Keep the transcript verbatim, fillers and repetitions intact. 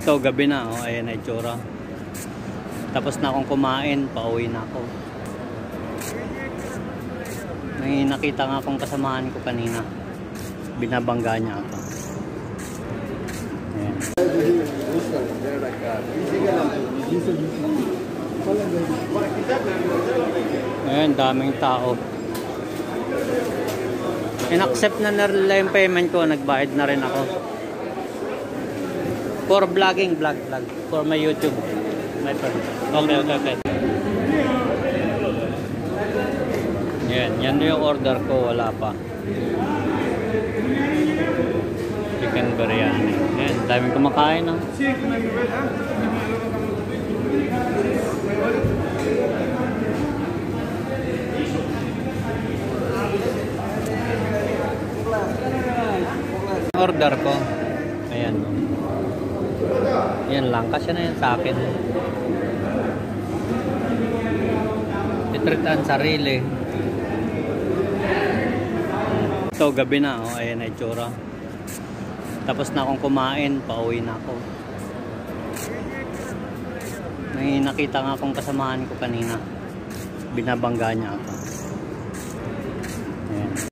Ito, gabi na. Oh, ayan na itsura. Tapos na akong kumain, pauwi na ako. May nakita nga akong kasamahan ko kanina. Binabangga niya ako. Ayan. Ayan, daming tao. In-accept na nila yung payment ko. Nagbayad na rin ako. For vlogging, vlog, vlog. For my YouTube. My friend. Okay, okay, okay. Yan, yan yung order ko. Wala pa. Chicken biryani. Yan, daming kumakain, no? Order ko. Ayan. Yan lang. Kasi na yan sa akin. I-treat ang sarili. Ito, gabi na. Oh, ayan na itsura. Tapos na akong kumain. Pauwi na ako. May nakita nga akong kasamahan ko kanina. Binabangga niya ako.